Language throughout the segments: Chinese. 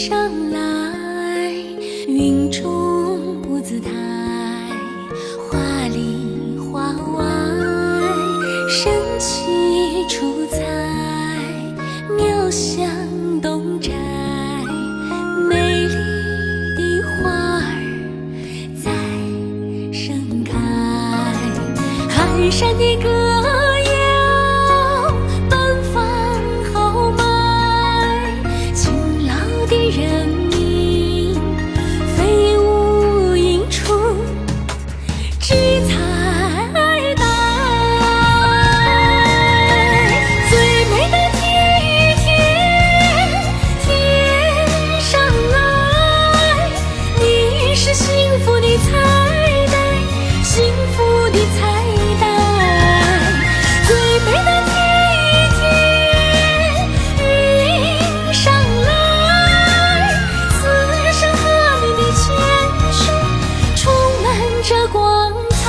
上来，云中不自台，花里花外，神奇出彩，妙香东摘，美丽的花儿在盛开，寒山的歌谣奔放豪迈，勤劳的人民飞舞映出志彩带，最美的体贴天上来，你是幸福的彩带，幸福的彩带，最美的体贴云上来，此生和你的牵手充满着光彩。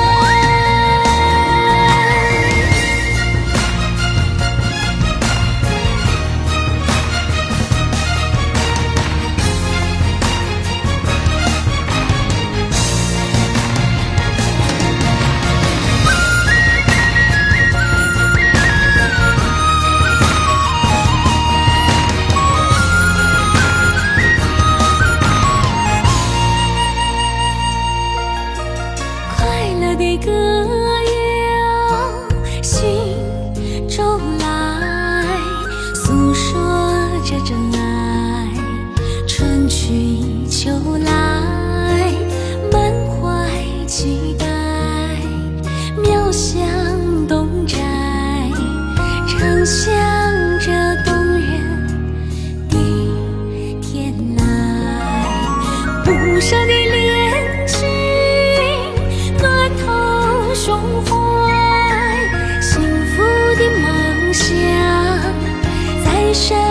快乐的歌谣心中来，诉说着真爱，春去秋来，满怀期待，妙香东摘，呈现着动人的天籁，不舍的恋情暖透胸怀，幸福的梦想在身